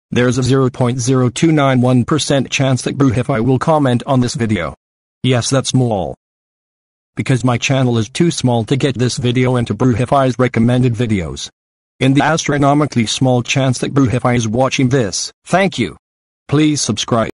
There's a 0.0291% chance that Bruhify will comment on this video. Yes, that's small. Because my channel is too small to get this video into Bruhify's recommended videos. In the astronomically small chance that Bruhify is watching this, thank you. Please subscribe.